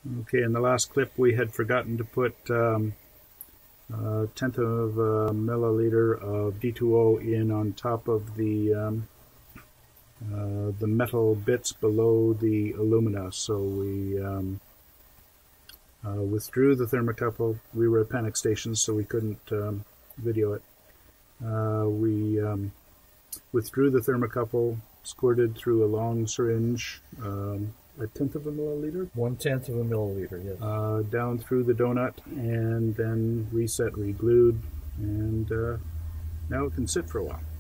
Okay, in the last clip we had forgotten to put a tenth of a milliliter of D2O in on top of the metal bits below the alumina. So we withdrew the thermocouple. We were at panic stations, so we couldn't video it. We withdrew the thermocouple, squirted through a long syringe, a tenth of a milliliter? 1/10 of a milliliter, yes. Down through the donut, and then reset, re-glued, and now it can sit for a while.